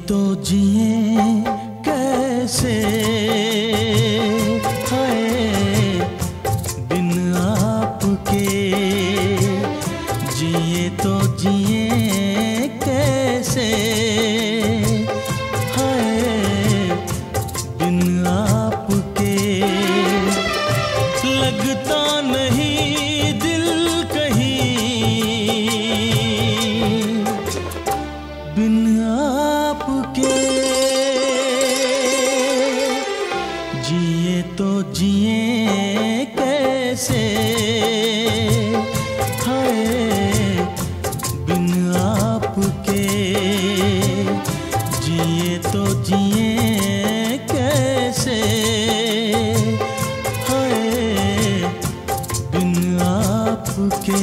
तो जिए कैसे हाय बिन आपके, जिए तो जिए कैसे हाय बिन आपके। लगता नहीं दिल कहीं बिन आपके, जिए तो जिए कैसे हाय बिन आपके, जिए तो जिए कैसे हाय बिन आपके।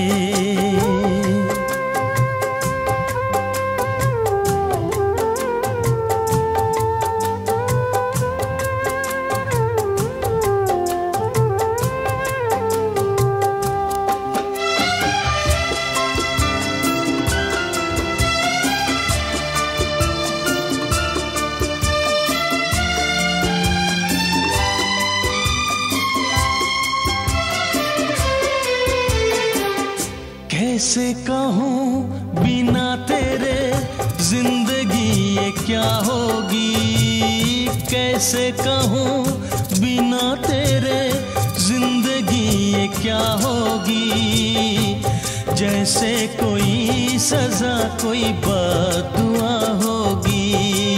कैसे कहूँ बिना तेरे जिंदगी ये क्या होगी, कैसे कहूँ बिना तेरे जिंदगी ये क्या होगी। जैसे कोई सजा कोई बद्दुआ होगी,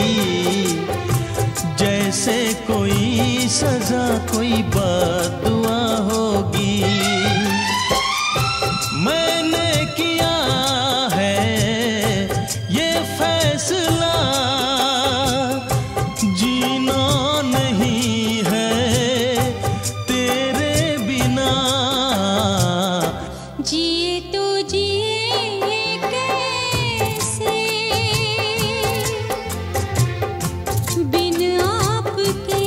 जैसे कोई सजा कोई बद्दुआ होगी। मैंने किया है ये फैसला, जीना नहीं है तेरे बिना। जिए तो जिए कैसे बिन आपके,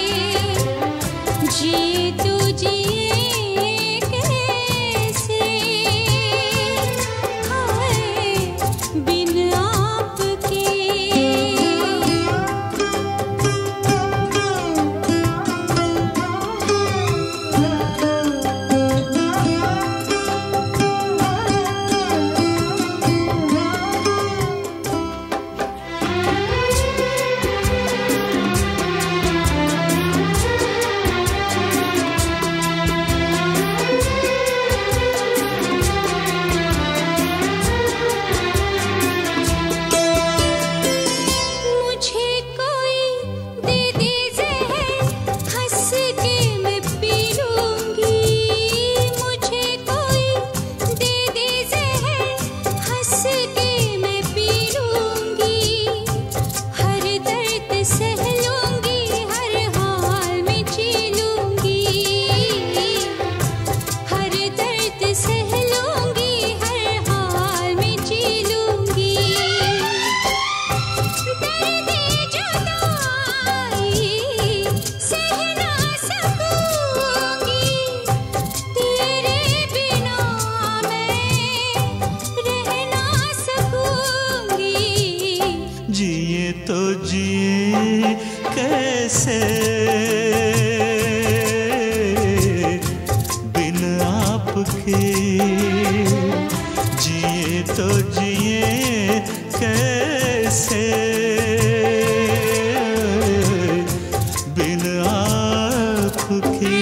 जिए तो जिए तो जिए कैसे बिन आपके, जिए तो जिए कैसे बिन आपके।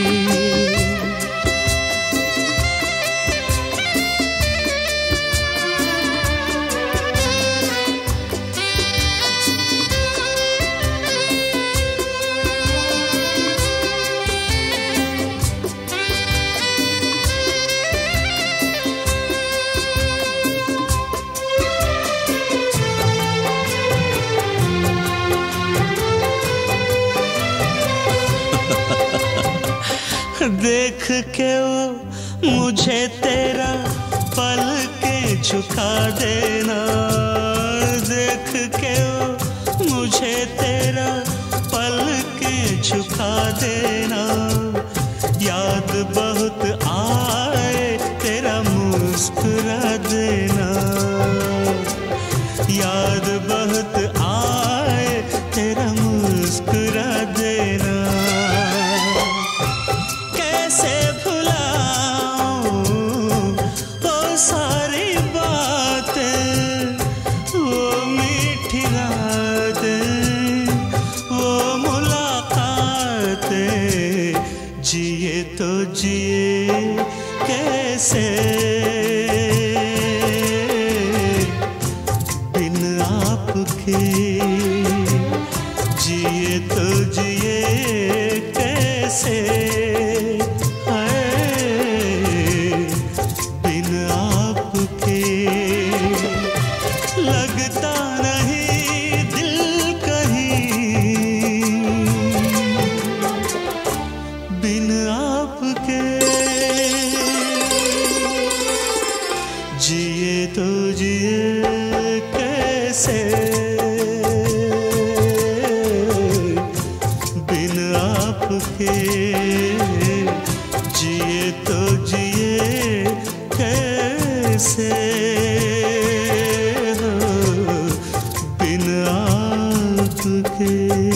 देख के वो मुझे तेरा पल के झुका देना, देख के वो मुझे तेरा पल के झुका देना। याद बहुत आए तेरा मुस्कुरा देना, याद बहुत आए आपके जिए तो जिए कैसे है बिन आपके लगता नहीं दिल कहीं बिन आपके जिए तो जिए कैसे बिन आपके जिए तो जिए कैसे बिन आपके।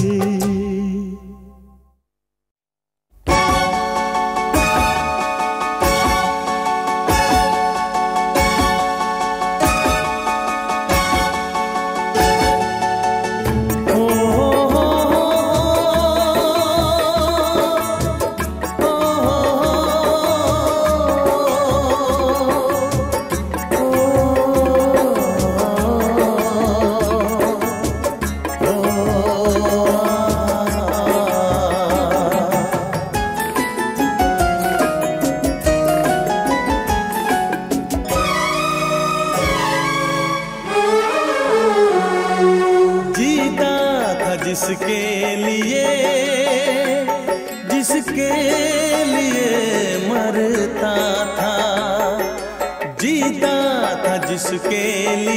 जिसके लिए मरता था, जीता था जिसके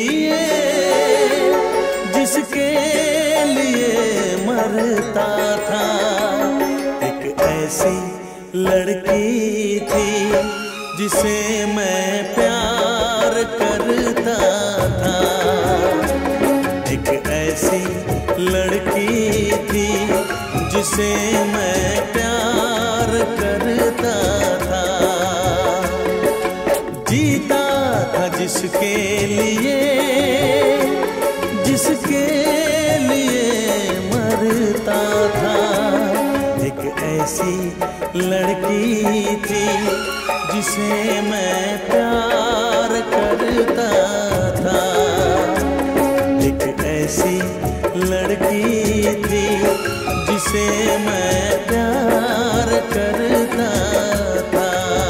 लिए मरता था। एक ऐसी लड़की थी जिसे मैं प्यार करता था, एक ऐसी लड़की थी जिसे मैं प्यार करता था। जीता था जिसके लिए मरता था। एक ऐसी लड़की थी जिसे मैं प्यार करता था, एक ऐसी लड़की थी जिसे मैं प्यार करता था।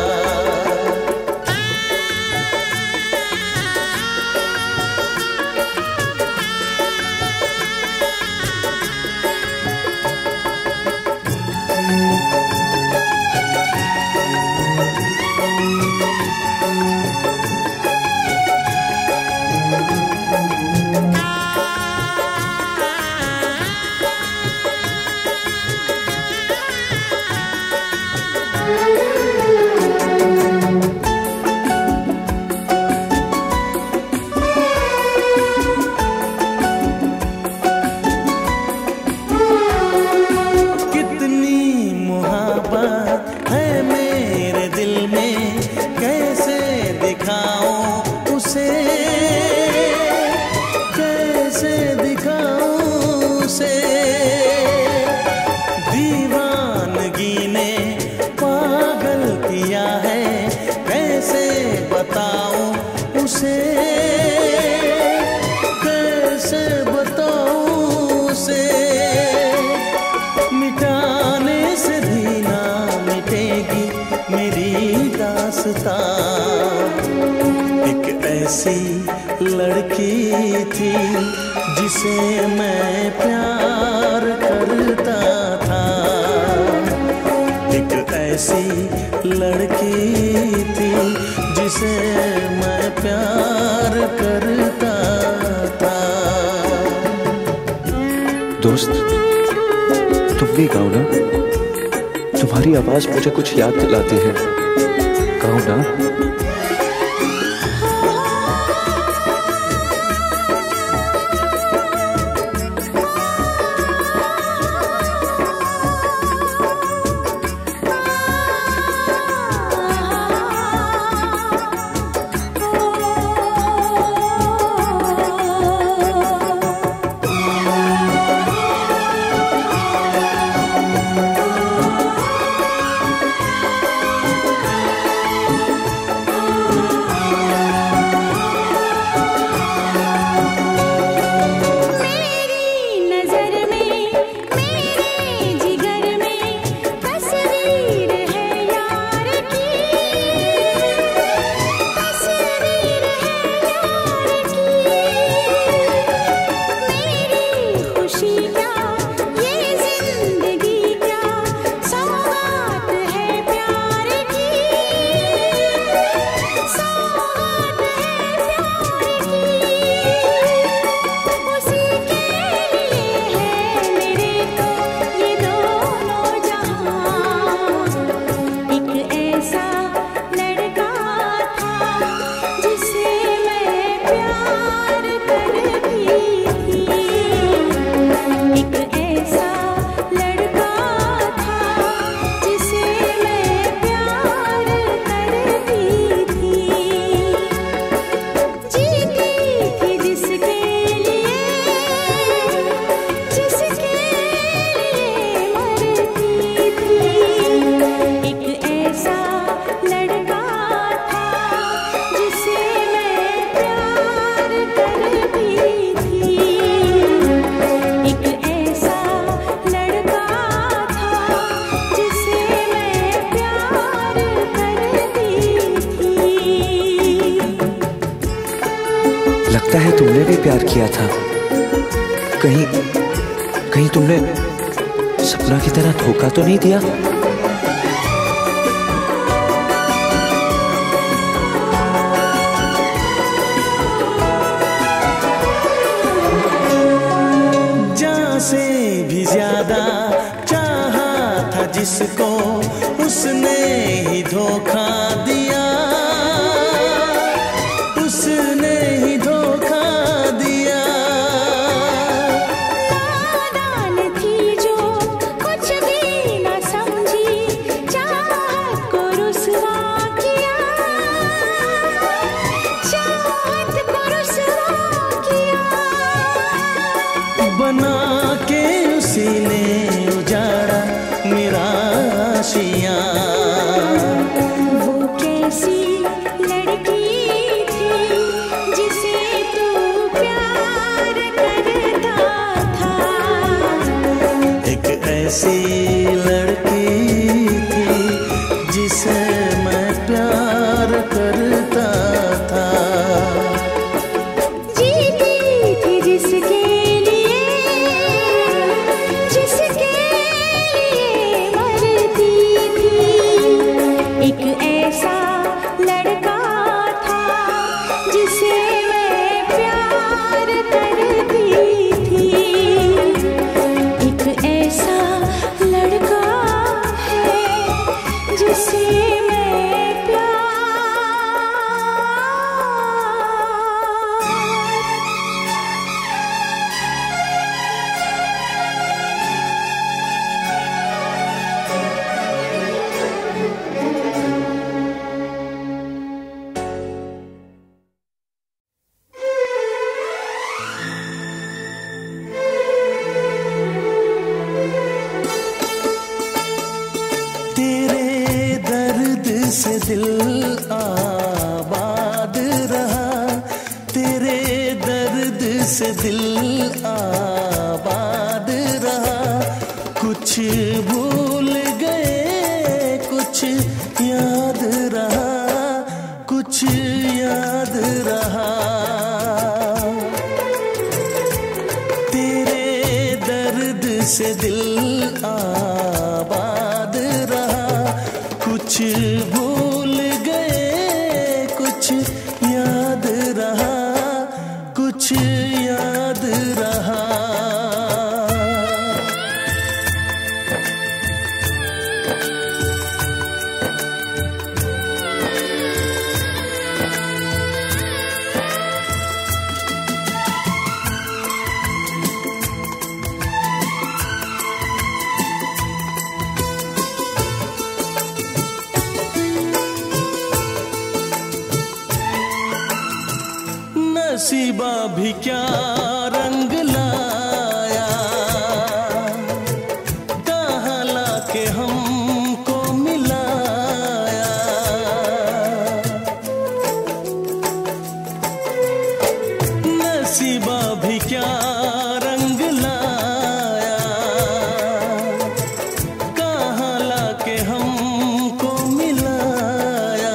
कैसे बताऊं उसे, मिटाने से भी ना मिटेगी मेरी दास्तां। एक ऐसी लड़की थी जिसे मैं प्यार करता था, एक ऐसी लड़की थी जिसे मैं प्यार करता था। दोस्त, तुम भी गाओ ना, तुम्हारी आवाज मुझे कुछ याद दिलाती है, गाओ ना। किया था। कहीं कहीं तुमने सपना की तरह धोखा तो नहीं दिया? जान से भी ज्यादा चाहा था जिसको, उसने ही धोखा दिया, उसने ही धोखा दिया। नादान थी जो कुछ भी न समझी, चाहत को रुसवा किया, चाहत को रुसवा किया। बना के उसी ने उजाड़ा मेरा आशियाँ। वो कैसी लड़की थी जिसे तू प्यार करता था। एक ऐसी लड़की थी जिसे मैं प्यार करता था। जीती थी जिसके लिए, जिसके लिए मरती थी। एक ऐसा लड़का था जिसे मैं प्यार करती थी। एक ऐसा लड़का है जिसे मैं प्यार। तेरे दर्द से दिल आबाद रहा, तेरे दर्द से दिल आबाद रहा। कुछ भूल गए कुछ याद रहा, कुछ याद रहा। तेरे दर्द से दिल आबाद रहा। कुछ भूल गए कुछ याद रहा, कुछ याद रहा। नसीबा भी क्या रंग लाया, कहाँ लाके हमको मिलाया। नसीबा भी क्या रंग लाया, कहाँ लाके हमको मिलाया।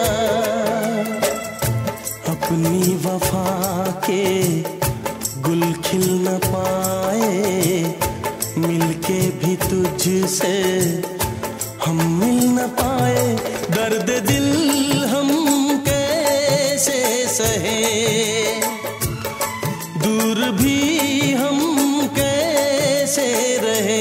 अपनी वफा के गुल खिल न पाए, मिलके भी तुझसे हम मिल न पाए। दर्द दिल हम कैसे सहे, दूर भी हम कैसे रहे।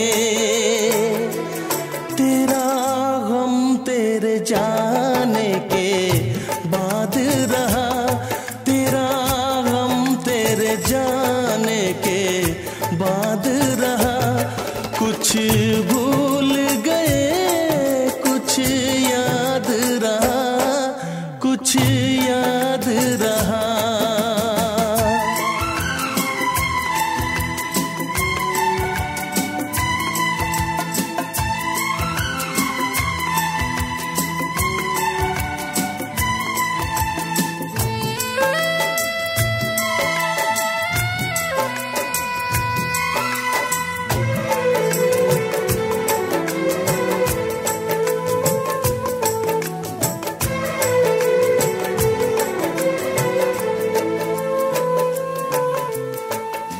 तेरा गम तेरे जाने के बाद रहा, तेरा गम तेरे जाने के बाद रहा। कुछ भूल गए कुछ याद रहा, कुछ याद रहा।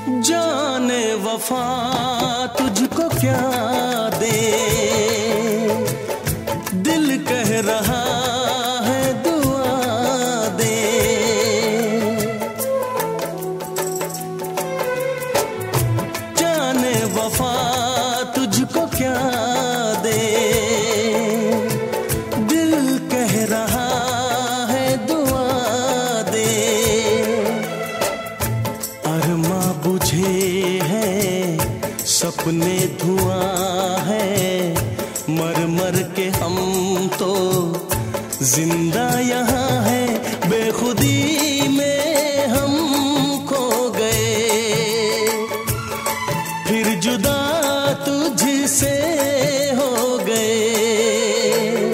जाने वफा तुझको क्या दे, दिल कह रहा है दुआ दे। जाने वफा तुझको क्या दे, दिल कह रहा है दुआ दे। अरमा बुझे है सपने धुआं है, मर मर के हम तो जिंदा यहाँ है। बेखुदी में हम खो गए, फिर जुदा तुझसे हो गए।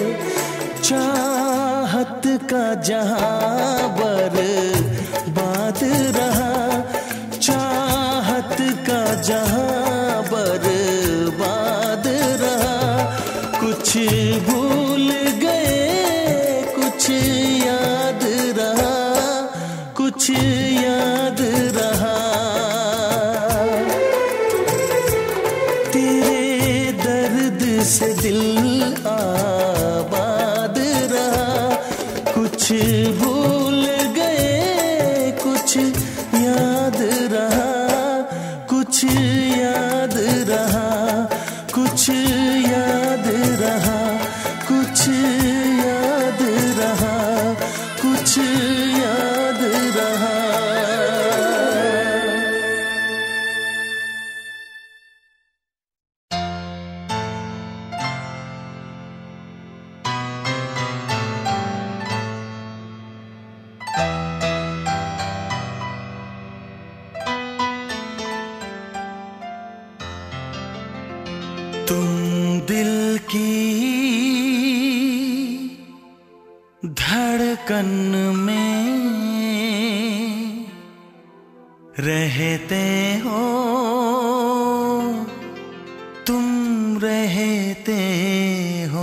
चाहत का जहां बर्बाद रहा, चाहत का जहां बर्बाद रहा। कुछ भूल गए कुछ याद रहा, कुछ याद रहा। तेरे दर्द से दिल आबाद रहा। कुछ भूल गए कुछ याद रहा, कुछ याद रहा, कुछ याद रहा, कुछ याद रहा, कुछ याद रहा। तुम दिल की धड़कन में रहते हो, तुम रहते हो।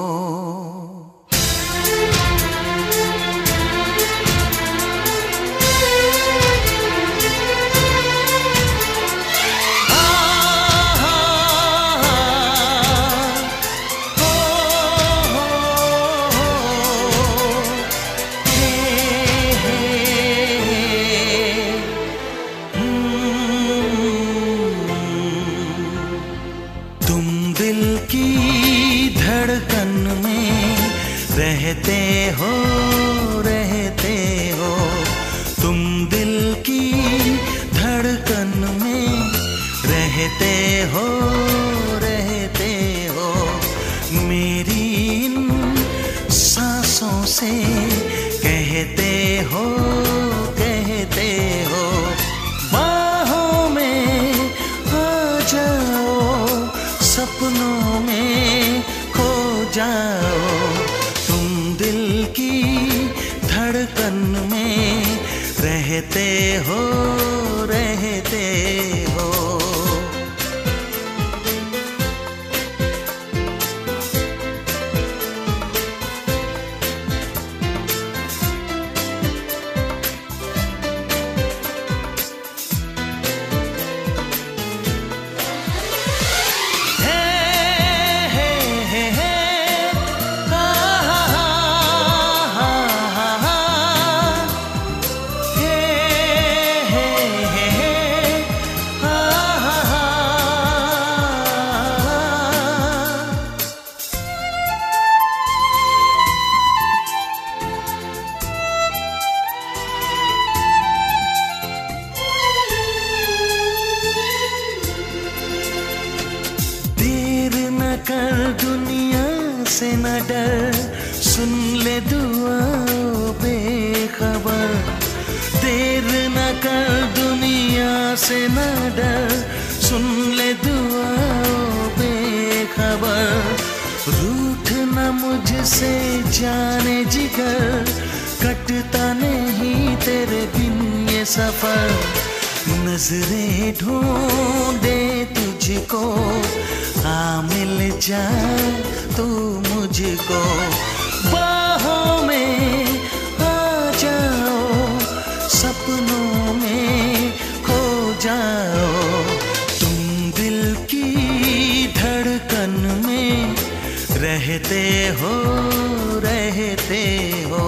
रहते हो, रहते हो। तुम दिल की धड़कन में रहते हो, रहते हो। मेरी इन सांसों से कहते हो, कहते हो। बाहों में आ जाओ, सपनों में खो जाओ। धड़कन में रहते हो, रहते हो। कर दुनिया से न डर, सुन ले दुआ बेखबर। देर न कर दुनिया से न डर, सुन ले दुआ बेखबर। रूठ न मुझसे जाने जिगर, कटता नहीं तेरे बिन ये सफर। नजरें ढूंढे तुझको, आ मिल जा तू मुझको। बाहों में आ जाओ, सपनों में खो जाओ। तुम दिल की धड़कन में रहते हो, रहते हो।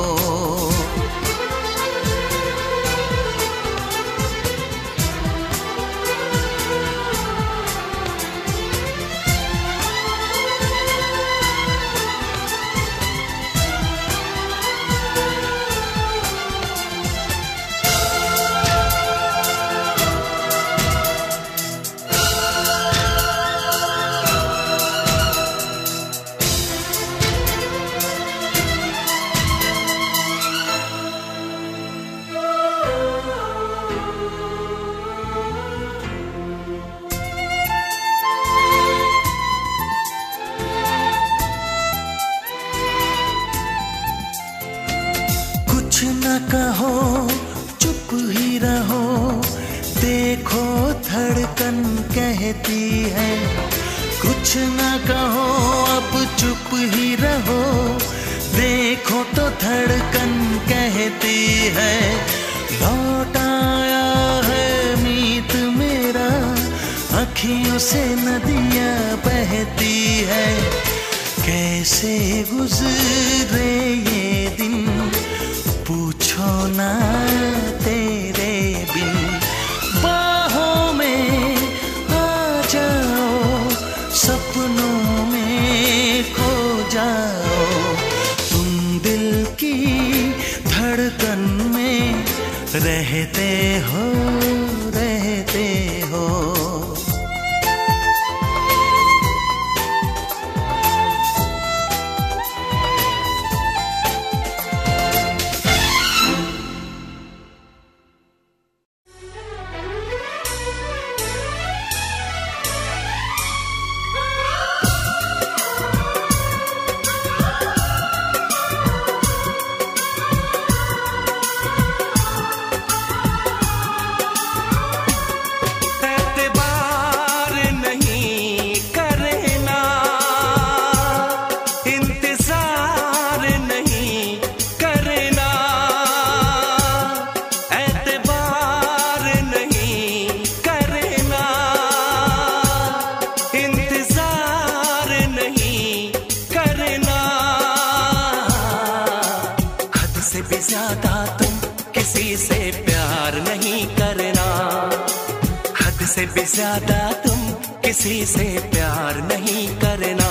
कहो चुप ही रहो, देखो धड़कन कहती है। कुछ न कहो अब चुप ही रहो, देखो तो धड़कन कहती है। लौट आया है मीत मेरा, अखियों से नदियाँ बहती है। कैसे गुजरे ये दिन पूछो ना तेरे बिन। बाहों में आ जाओ, सपनों में खो जाओ। तुम दिल की धड़कन में रहते हो, रहते हो। भी ज्यादा तुम किसी से प्यार नहीं करना।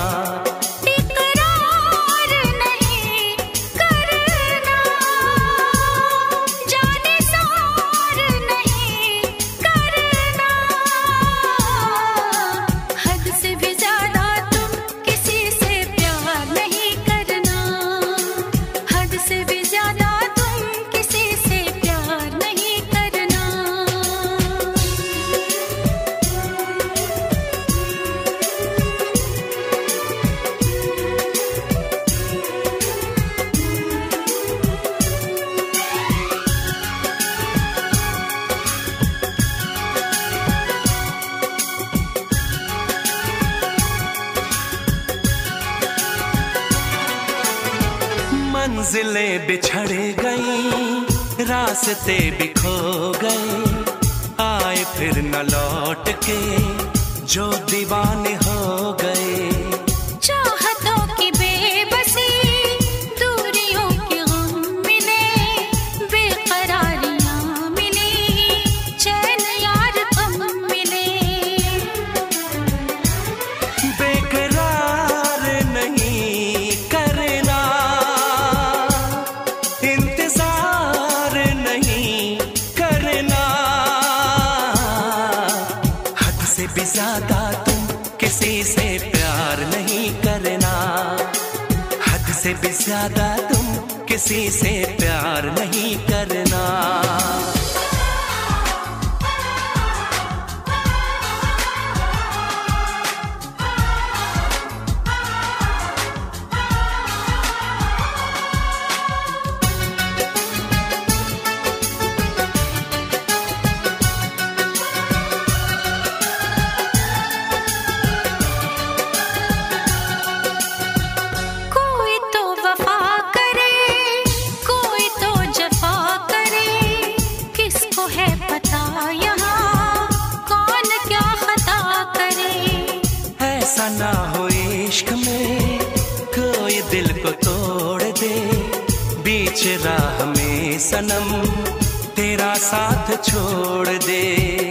इकरार नहीं करना, जाने सार नहीं करना। हद से भी ज्यादा तुम किसी से प्यार नहीं करना। हद से भी ज्यादा तुम किसी से प्यार नहीं करना। मंजिलें बिछड़ गई, रास्ते भी खो गए, आए फिर न लौट के जो दीवाने हो गए। चाहतों की बेबसी, दूरियों के गम मिले, बेकरारियां मिली, चैन यार कम मिले। बेकरार नहीं करना, इंतजार नहीं करना। हद से भी ज्यादा तुम किसी से प्यार नहीं करना। हद से भी ज्यादा तुम किसी से प्यार नहीं करना। कोई तो वफा करे, कोई तो जफा करे, बीच राह में सनम तेरा साथ छोड़ दे।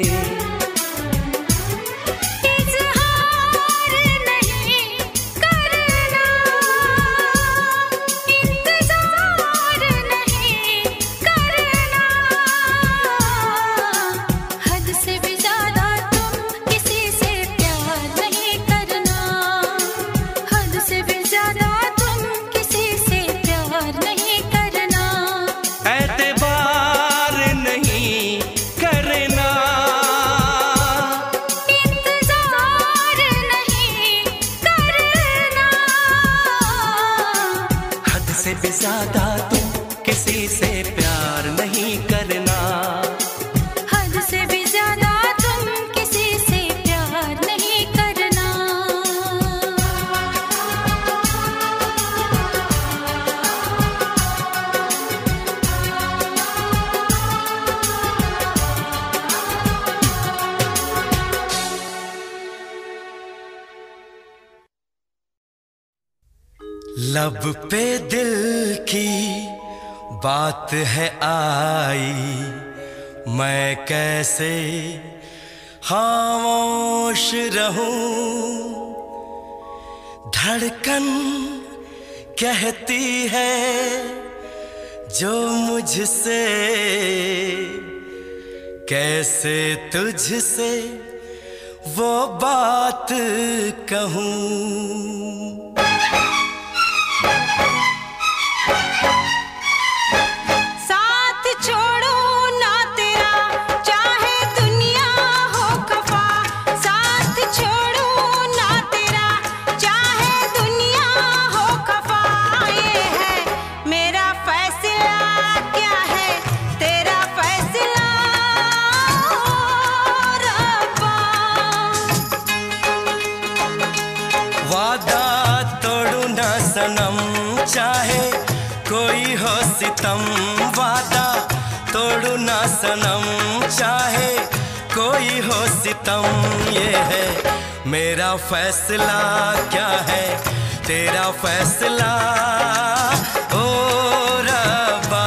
ज्यादा तुम किसी से प्यार नहीं करना, हद से भी ज्यादा तुम किसी से प्यार नहीं करना। लब पे दिल की बात है आई, मैं कैसे खामोश रहूं। धड़कन कहती है जो मुझसे, कैसे तुझसे वो बात कहूं। चाहे कोई हो सितम, वादा तोड़ू ना सनम, चाहे कोई हो सितम। ये है मेरा फैसला, क्या है तेरा फैसला ओ रब्बा।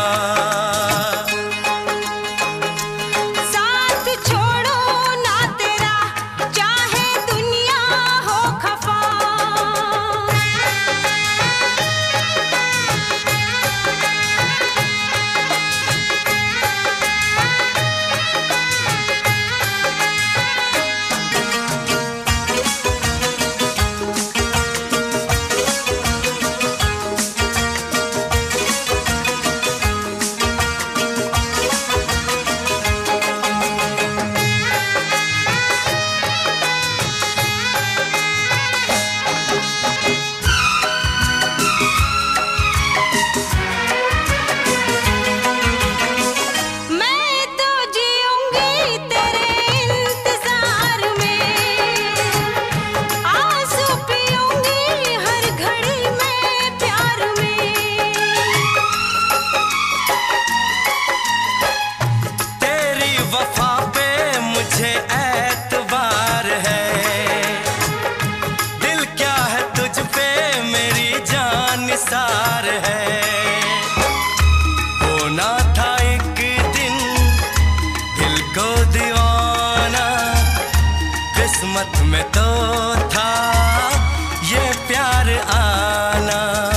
किस्मत में तो था ये प्यार आना।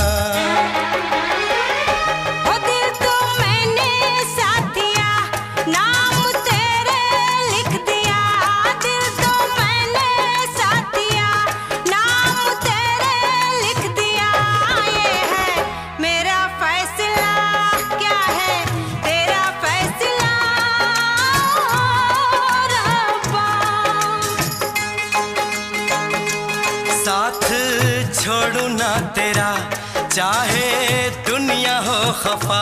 ओ दिल तो मैंने साथ दिया, नाम तेरे लिख दिया। दिल तो मैंने साथ दिया, नाम तेरे लिख दिया। ये है मेरा फैसला, क्या है तेरा फैसला रब्बा। साथ छोड़ू ना तेरा, चाहे दुनिया हो खफा।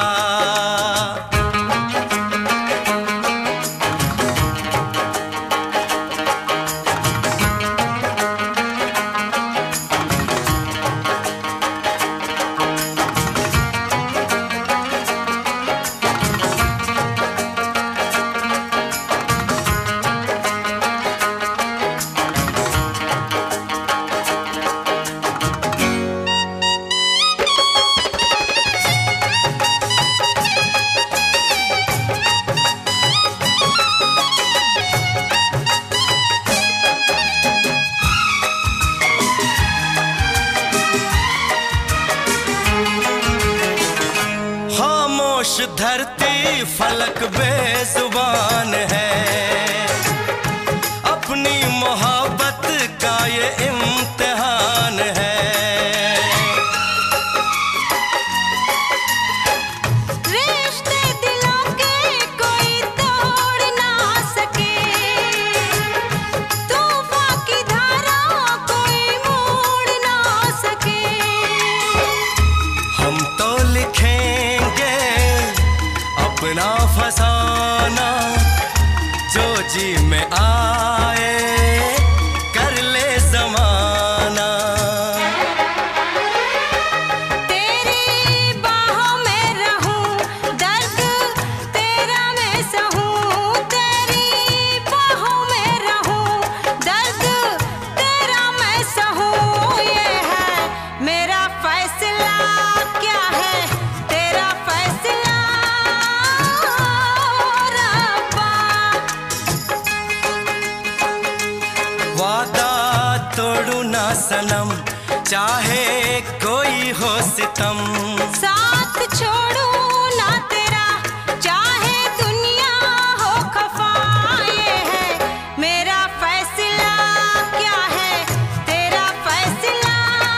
सनम, चाहे कोई हो सितम। साथ छोड़ू ना तेरा, चाहे दुनिया हो खफा। ये है मेरा फैसला, क्या है तेरा फैसला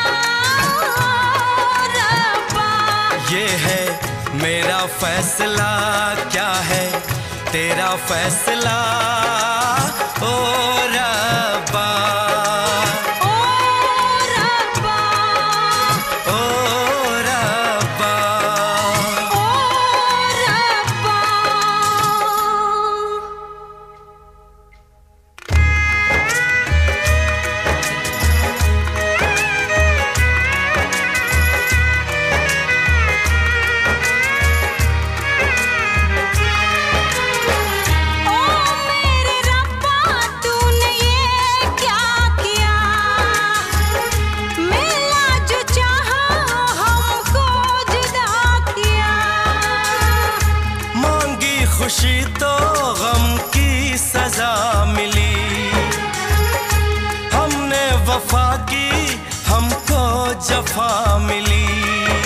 रब्बा। ये है मेरा फैसला, क्या है तेरा फैसला ओ रब्बा। खुशी तो गम की सजा मिली, हमने वफा की हमको जफा मिली।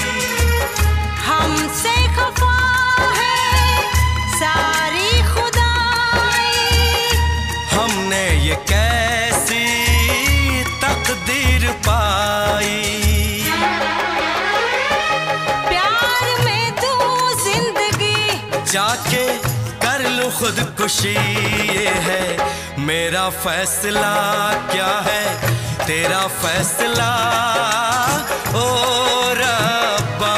हमसे खफा है सारी खुदाई, हमने ये कैसी तकदीर पाई। प्यार में तू जिंदगी जाके कर लूं खुदकुशी, ये है मेरा फैसला, क्या है तेरा फैसला ओ रब्बा।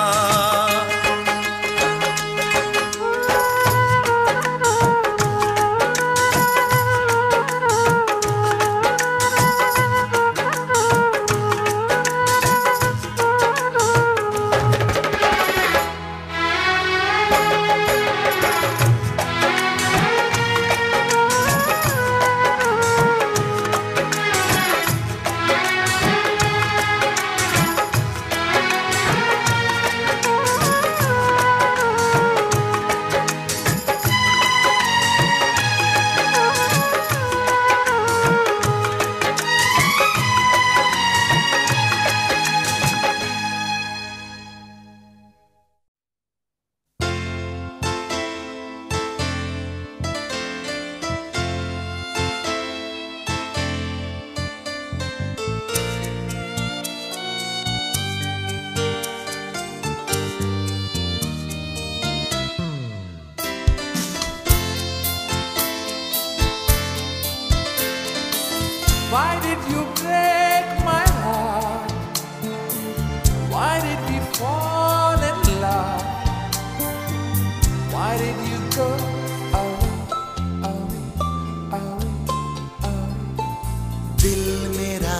Why did you break my heart? Why did we fall in love? Why did you go away, away, away, away? दिल मेरा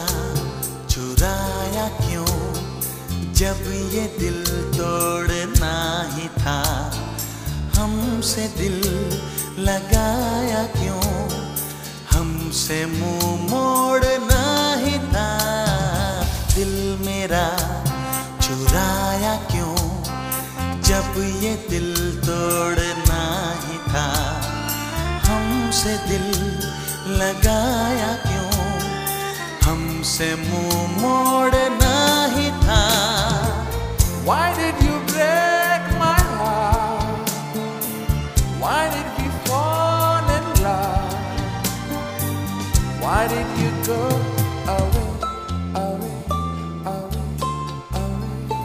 चुराया क्यों, जब ये दिल तोड़ना ही था। हमसे दिल लगाया क्यों, हमसे मुंह मोड़ना ही था। दिल मेरा चुराया क्यों, जब ये दिल तोड़ना ही था। हमसे दिल लगाया क्यों, हमसे मुंह मोड़ना ही था। Why did you break my heart? Why did we fall in love? Why did you go away, away, away, away?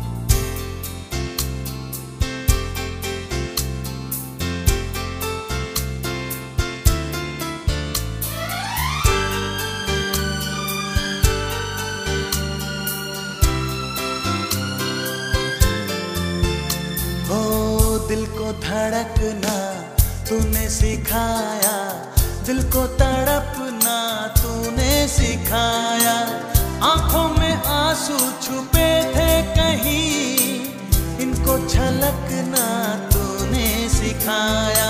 ओ दिल को धड़कना तूने सिखाया, दिल को तड़पना तूने सिखाया। आंखों में आंसू छुपे थे कहीं, इनको झलकना तूने सिखाया।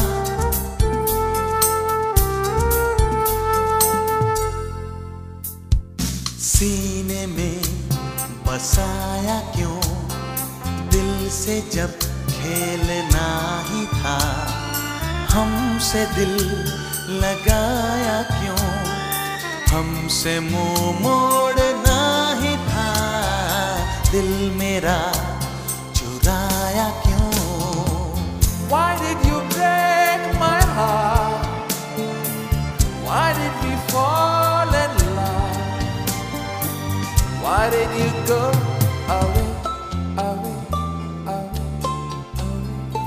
सीने में बसाया क्यों, दिल से जब खेलना ही था। हमसे दिल लगाया क्यों, हम हमसे मुंह मोड़ना ही था, दिल मेरा चुराया क्यों? Why did you break my heart? Why did we fall in love? Why did you go away, away, away, away?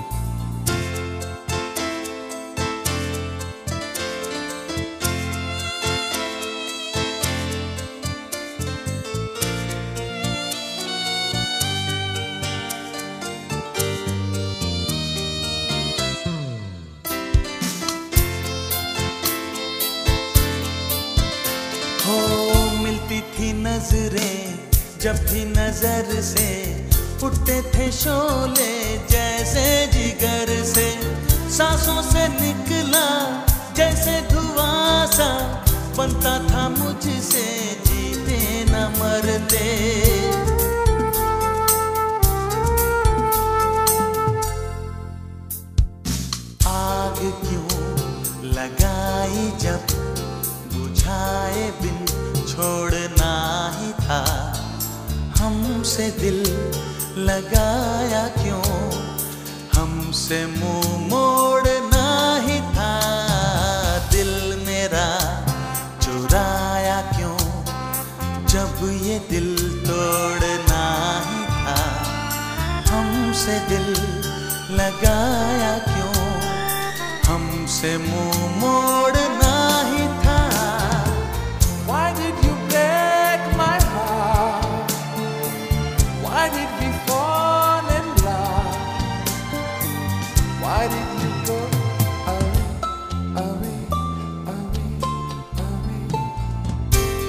हो मिलती थी नजरें जब भी नजर से, उठते थे शोले जैसे जिगर से, सांसों से निकला जैसे धुआं सा, बनता था मुझसे जीते न मरते। आग क्यों लगाई जब बुझाए बिन छोड़ना ही था, हमसे दिल लगाया क्यों? हमसे मुंह मोड़ना ही था, दिल मेरा चुराया क्यों? जब ये दिल तोड़ना ही था, हमसे दिल लगाया क्यों? हमसे मुंह मोड़ना ही था। Why did you break my heart? Why did we fall in love? Why did you go away, away, away, away?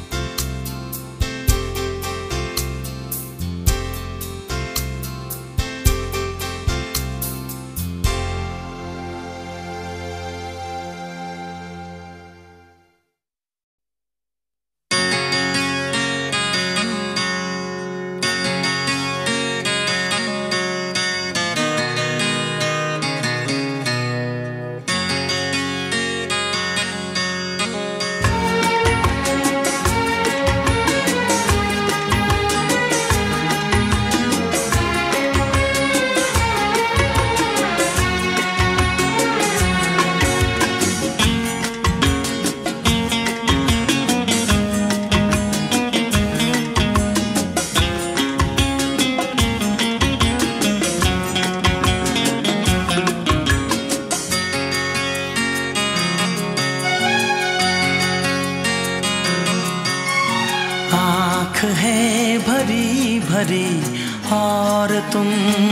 आँख है भरी भरी और तुम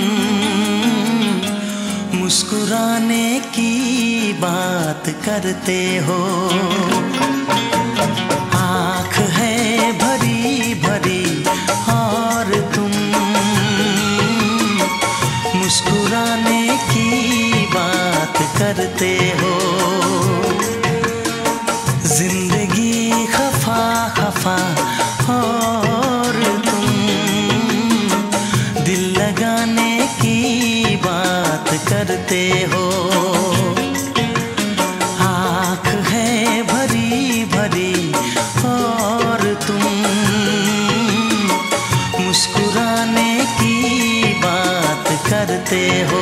मुस्कुराने की बात करते हो। आँख है भरी भरी और तुम मुस्कुराने की बात करते हो। जिंदगी खफा खफा और तुम दिल लगाने की बात करते हो। आँख है भरी भरी और तुम मुस्कुराने की बात करते हो।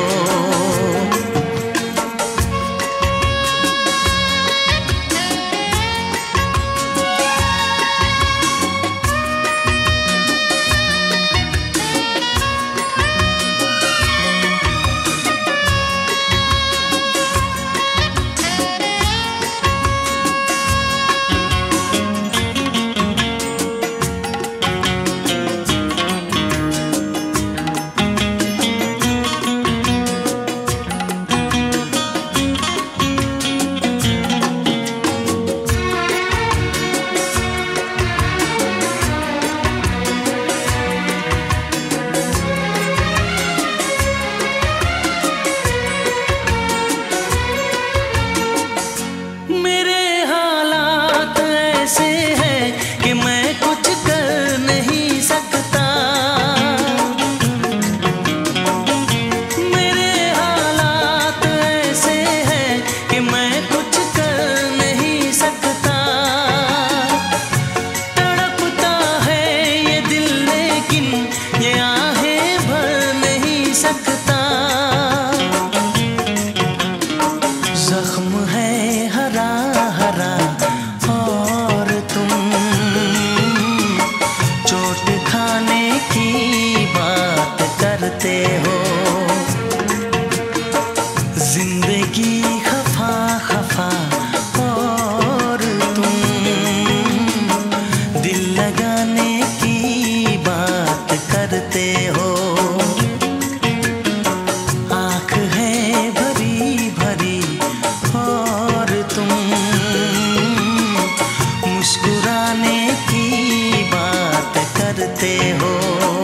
मुस्कुराने की बात करते हो।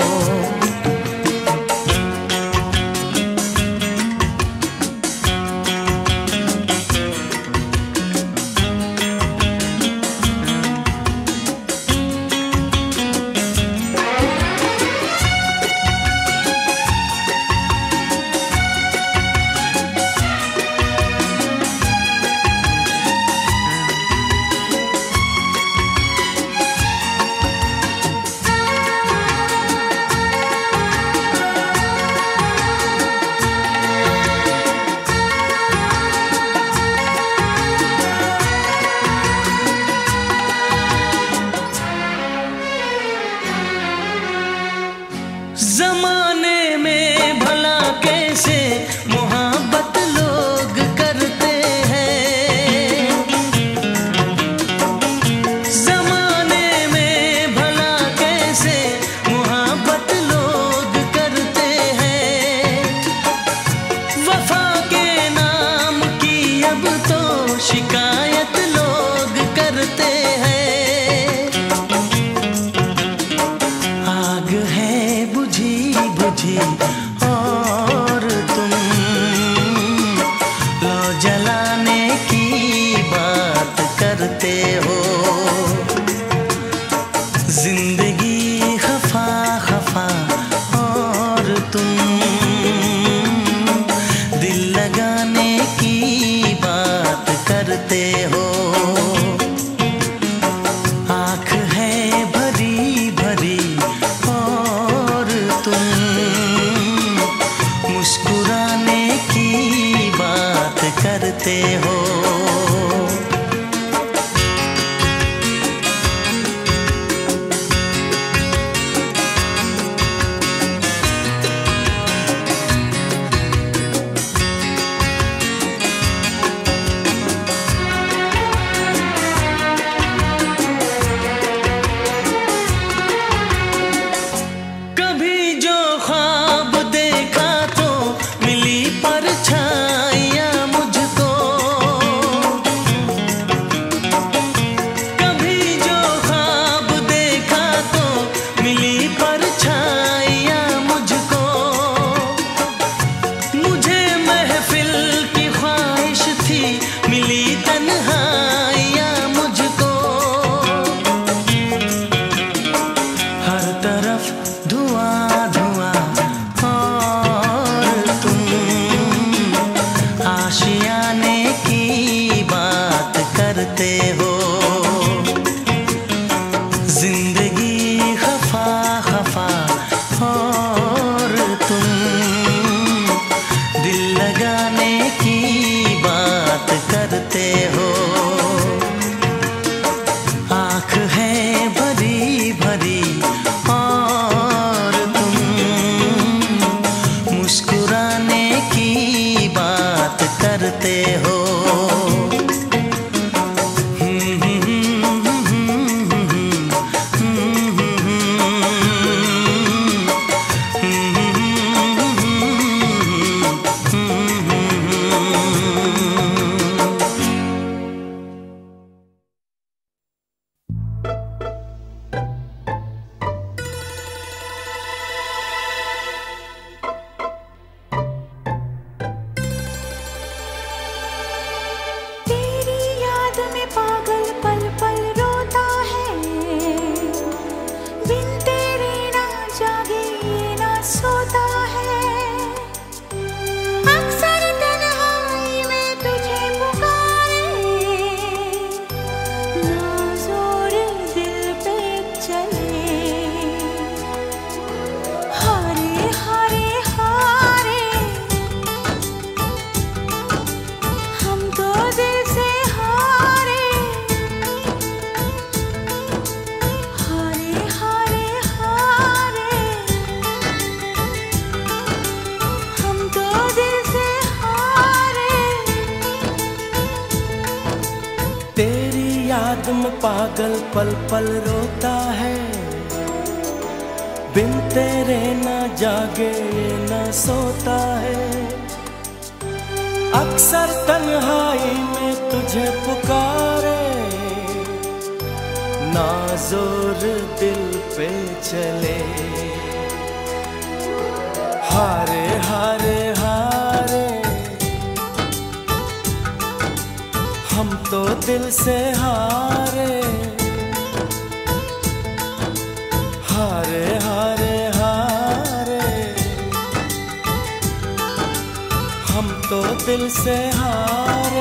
जमाने में भला कैसे मोहब्बत लोग करते हैं, जमाने में भला कैसे मोहब्बत लोग करते हैं। वफा के नाम की अब तो शिकायत लोग करते हैं। आग है बुझी बुझी और तुम लो जलाने की बात करते हो। जिंदगी खफा खफा और तुम दिल लगाने की बात करते हो। आँख है भरी भरी और तुम मुस्कुराने की बात करते हो। कभी जो ख्वाब देखा तो मिली परछाइयाँ मुझको, कभी जो ख्वाब देखा तो मिली परछाइयाँ मुझको। मुझे महफिल की ख्वाहिश थी मिली तन्हाइयाँ मुझको। हर तरफ धुआं धुआं और तुम आशियाने की बात करते हो। जिंदगी खफा खफा और तुम दिल लगाने की बात करते हो। आँख है भरी भरी और तुम मुस्कुराने की बात करते हो। तेरी याद में पागल पल पल रोता है, बिन तेरे ना जागे ये ना सोता है। अक्सर तन्हाई में तुझे पुकारे, ना जोर दिल पे चले। हारे हारे हारे हम तो दिल से हारे। हारे हारे हारे हम तो दिल से हारे। तेरी याद में पागल पल पल रोता है, बिन तेरे ना जागे ये ना सोता है। अक्सर तन्हाई में तुझे पुकारे, ना जोर दिल पे चले। हारे हारे हारे हम तो दिल से हारे। हारे हारे हारे हम तो दिल से हारे।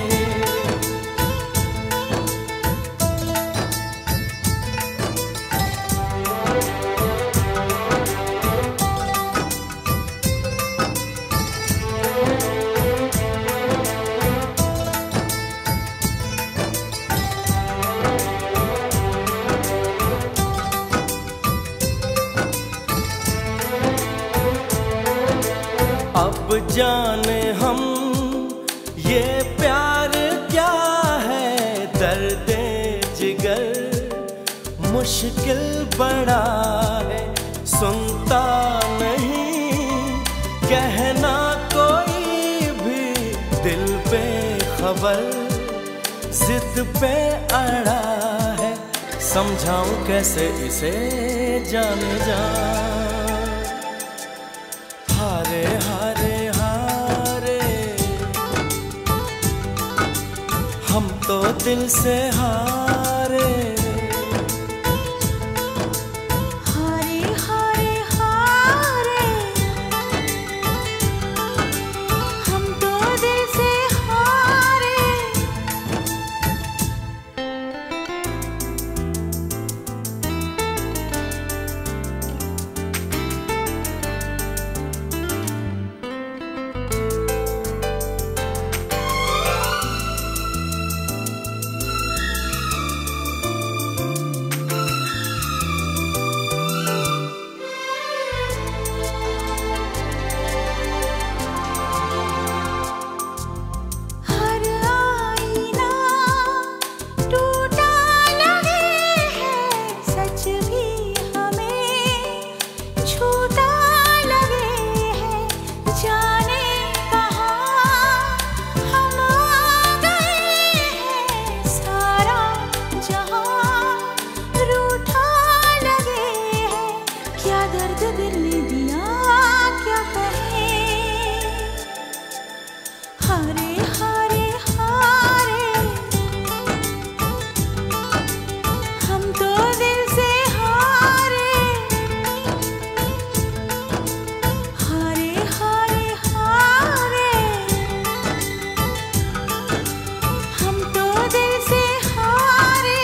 अब जाने हम ये प्यार क्या है, दर्दे जिगर मुश्किल बड़ा है। सुनता नहीं कहना कोई भी, दिल पे खबर जिद पे अड़ा है। समझाऊं कैसे इसे जाने जा। हारे हारे हारे हम तो दिल से हारे। हारे हारे हारे हम तो दिल से हारे। हर आईना टूटा लगे है, सच भी हमें झूठा लगे है। जाने कहाँ हम आ गए हैं, सारा जहां रूठा लगे है। क्या दर्द दिल ने दिया क्या कहें। हारे हारे हारे हम तो दिल से हारे। हारे हारे हारे हम तो दिल से हारे।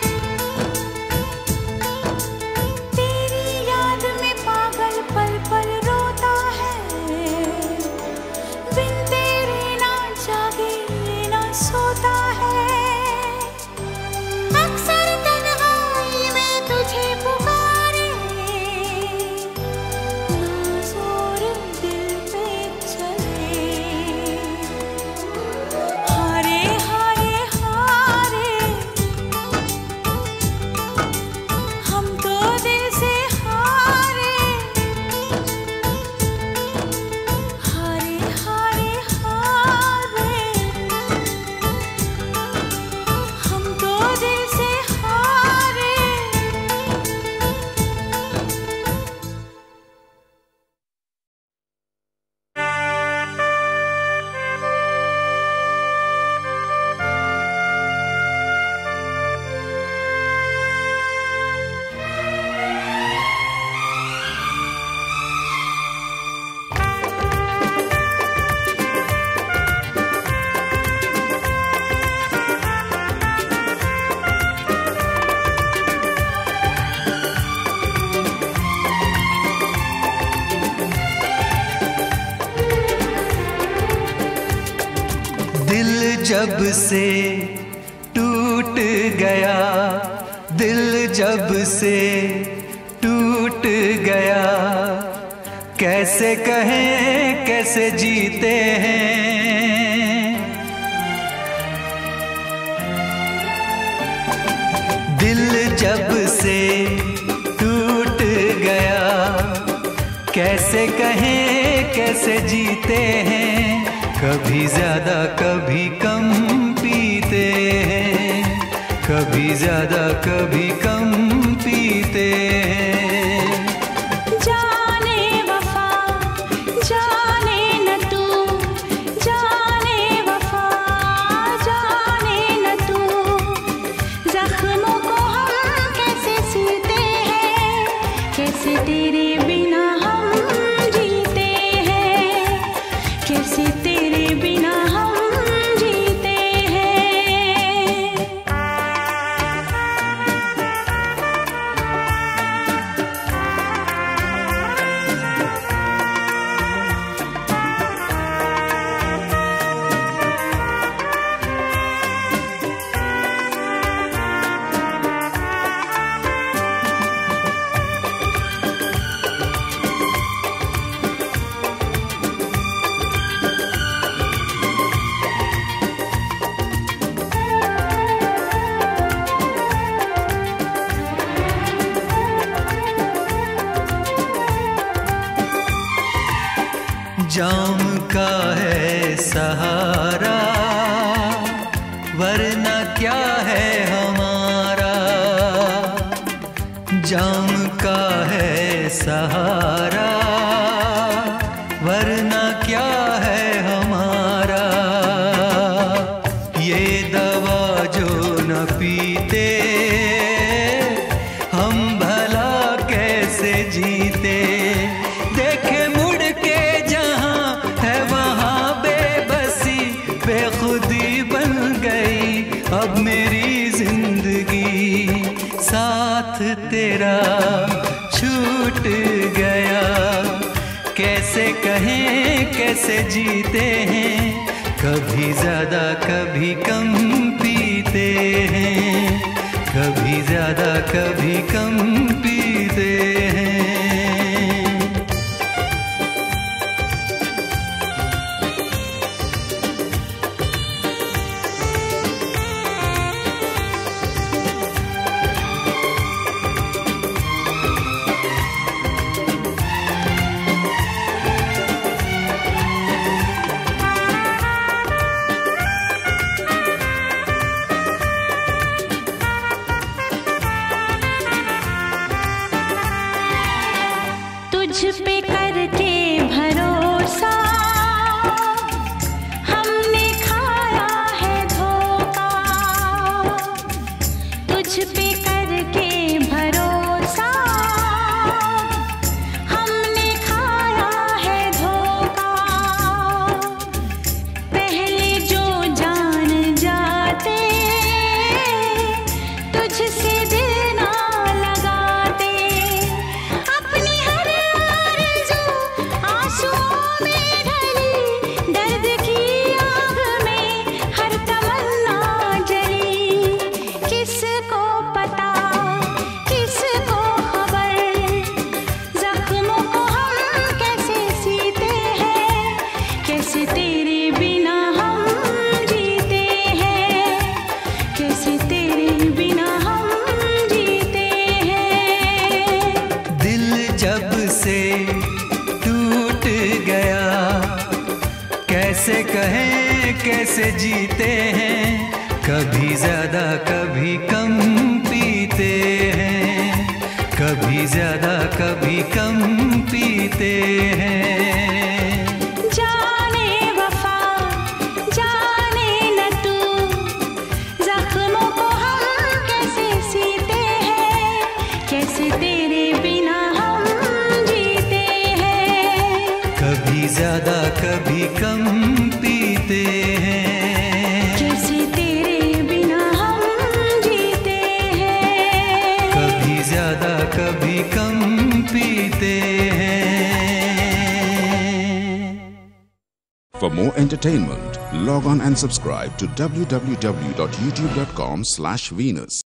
तेरी याद में पागल पल पल रोता है, बिन तेरे ना जागे ना सोता है। अक्सर तन्हाई में तुझे पुकारे, ना जोर दिल पे चले। हारे हारे हारे हम तो दिल से हारे। हारे हारे हारे हम तो दिल से हारे। दिल जब से टूट गया, दिल जब से टूट गया, कैसे कहें कैसे जीते हैं। दिल जब से टूट गया, कैसे कहें कैसे जीते हैं। कभी ज्यादा कभी कम पीते हैं, कभी ज्यादा कभी कम पीते हैं। जाने वफा जाने न तू, जाने वफा जाने न तू, जख्मों को हम कैसे सीते हैं, कैसे तेरे बिना हम जीते हैं, कैसे तेरे बिना हम जीते हैं। जाम का है सहारा वरना क्या है हमारा, जाम का है सहारा वरना क्या है हमारा। ये दवा जो न पीते हम भला कैसे जीते। देखे मुड़ के जहां है वहां बेबसी बेखुदी बन गई अब मेरी जिंदगी। साथ तेरा छूट गया कैसे कहें कैसे जीते हैं। कभी ज्यादा कभी कम पीते हैं, कभी ज्यादा कभी कम पीते हैं। तुझ पे करके भरोसा हमने खाया है धोखा, तुझ पे करके भरोसा हमने खाया है धोखा। पहले जो जान जाते तुझसे दिल ना लगाते, अपनी हर आंसुओं में ढली दर्द की आग में हर तमन्ना जली। किसको पता किसको खबर, जख्मों को हम कैसे सीते हैं, कैसे तेरे बिना हम जीते हैं, कैसे तेरे बिना हम जीते हैं। दिल जब से टूट गया कैसे कहें कैसे जीते हैं। कभी ज्यादा कभी कम पीते हैं, कभी ज्यादा कभी कम पीते हैं। जाने वफा जाने न तू, जख्मों को हम कैसे सीते हैं, कैसे तेरे बिना हम जीते हैं। कभी ज्यादा कभी कम पीते हैं, कैसे तेरे बिना हम जीते हैं। कभी ज्यादा कभी कम पीते हैं। For more entertainment, log on and subscribe to www.youtube.com/Venus.